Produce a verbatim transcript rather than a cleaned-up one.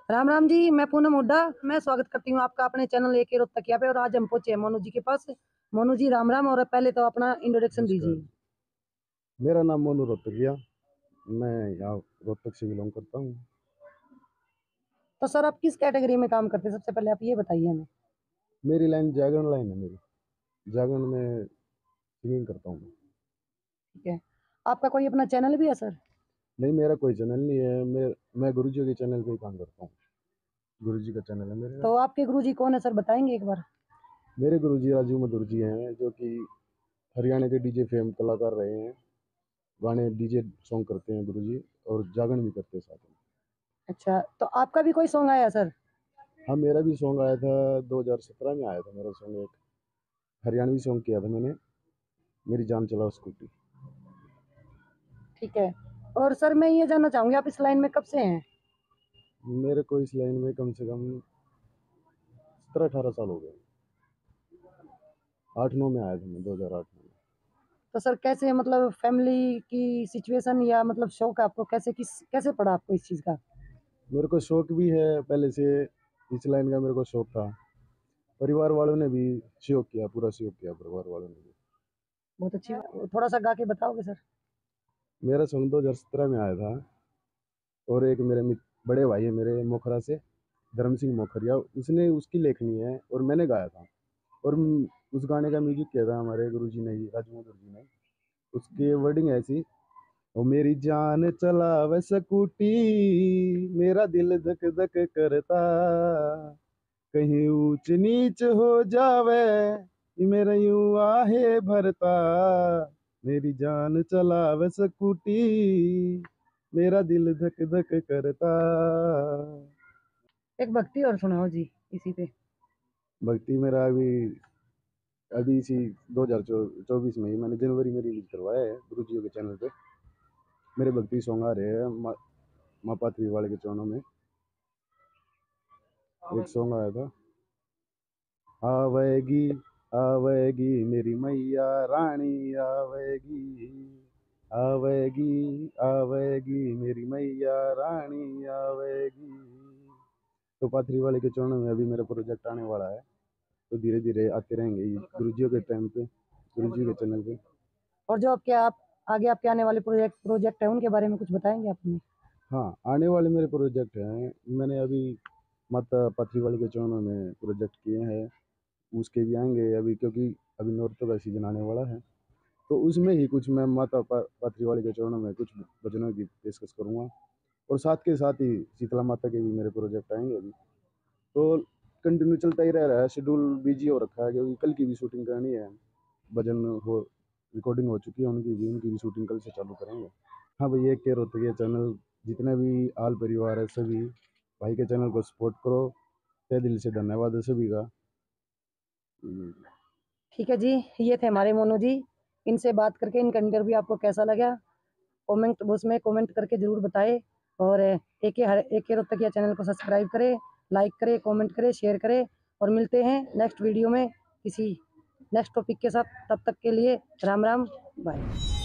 राम राम जी, मैं पूनम हुड्डा। मैं स्वागत करती हूँ आपका अपने चैनल ए के रोहतकिया पे। और आज हम पहुंचे हैं मोनू जी के पास। मोनू जी राम राम। और पहले तो अपना इंट्रोडक्शन नमस्कार। दीजिए। मेरा नाम मोनू रोहतकिया। मैं यहाँ रोहतक से बिलोंग करता हूँ। तो सर आप किस कैटेगरी में काम करते हैं, सबसे पहले आप ये बताइए हमें। मेरी लाइन जागरण लाइन है। मेरी जागरण में सिंगिंग करता हूँ मैं। ठीक है। आपका कोई अपना चैनल भी है सर? नहीं, मेरा कोई चैनल नहीं है। मैं मैं गुरुजी के चैनल पे ही काम करता हूँ। गुरुजी का चैनल है मेरे का। तो आपके गुरुजी कौन है सर, बताएंगे एक बार? मेरे गुरुजी राजू मधुर जी हैं, जो कि हरियाणा के डीजे फेम कलाकार रहे हैं। गाने डीजे सॉन्ग करते हैं गुरुजी, और जागरण भी करते हैं साथ में। अच्छा, तो आपका भी कोई सॉन्ग आया सर? हाँ, मेरा भी सॉन्ग आया था। दो हज़ार सत्रह में आया था मेरा सॉन्ग। एक हरियाणवी सॉन्ग किया था मैंने, मेरी जान चलाओ स्कूटी। ठीक है। और सर मैं ये जानना चाहूंगी, आप इस लाइन में कब से हैं? मेरे को इस लाइन में कम से कम सत्रह अठारह साल हो गए। आठ नौ में आया था मैं, दो हज़ार आठ में। तो सर कैसे, मतलब फैमिली की सिचुएशन या मतलब शौक आपको कैसे, किस कैसे पड़ा आपको इस चीज़ का? मेरे को शौक भी है पहले से। इस लाइन का मेरे को शौक था। परिवार वालों ने भी सहयोग किया, पूरा सहयोग किया परिवार वालों ने भी। बहुत अच्छी बात। थोड़ा सा गा के बताओगे सर? मेरा सॉन्ग दो हज़ार सत्रह में आया था। और एक मेरे मित्र बड़े भाई है मेरे मोखरा से, धर्म सिंह मोखरिया, उसने उसकी लेखनी है और मैंने गाया था। और म- उस गाने का म्यूजिक किया था हमारे गुरु जी ने ही, राजमोहन जी ने। उसकी वर्डिंग ऐसी: ओ मेरी जान चलावे स्कूटी, मेरा दिल धक धक करता, कहीं ऊंच नीच हो जावे, ये मेरा यूं आहे भरता, मेरी जान चलावे स्कूटी, मेरा दिल धक धक करता। एक भक्ति और सुनाओ जी इसी पे। भक्ति मेरा अभी अभी इसी दो हज़ार चौबीस में ही मैंने जनवरी में रिलीज करवाया है गुरुजियों के चैनल पे। मेरे भक्ति सॉन्ग आ रहे हैं। माँ माँ पात्री वाले के चरणों में एक सॉन्ग आया था: आवेगी आवेगी मेरी मैया रानी, आवेगी आवेगी आवेगी मेरी मैया रानी, आवेगी। तो पाथरी वाले के चरणों में अभी मेरा प्रोजेक्ट आने वाला है। तो धीरे धीरे आते रहेंगे ये गुरुजियों के टाइम पे, गुरुजी के चैनल पे। और जो आपके आप आगे आपके आने वाले प्रोजेक्ट प्रोजेक्ट है उनके बारे में कुछ बताएंगे आप हमें? हाँ, आने वाले मेरे प्रोजेक्ट हैं। मैंने अभी माता पाथरी वाले के चरणों में प्रोजेक्ट किए हैं। उसके भी आएंगे अभी, क्योंकि अभी नौरतों का सीजन आने वाला है। तो उसमें ही कुछ मैं माता पा, पाथरी वाले के चरणों में कुछ भजनों की पेशकश करूँगा। और साथ के साथ ही शीतला माता के भी मेरे प्रोजेक्ट आएंगे अभी। तो कंटिन्यू चलता ही रह रहा है। शेड्यूल बिजी हो रखा है, क्योंकि कल की भी शूटिंग करनी है। भजन हो रिकॉर्डिंग हो चुकी है उनकी भी, उनकी भी शूटिंग कल से चालू करेंगे। हाँ भाई, एक के रोहतकिया चैनल, जितने भी आल परिवार है सभी भाई के चैनल को सपोर्ट करो। तहे दिल से धन्यवाद है सभी का। हम्म। ठीक है जी। ये थे हमारे मोनू जी। इनसे बात करके इनका इंटरव्यू आपको कैसा लगा, कमेंट उसमें कमेंट करके जरूर बताएं। और एक के हर एक के रोहतकिया चैनल को सब्सक्राइब करें, लाइक करें, कमेंट करें, शेयर करें। और मिलते हैं नेक्स्ट वीडियो में किसी नेक्स्ट टॉपिक के साथ। तब तक के लिए राम राम, बाय।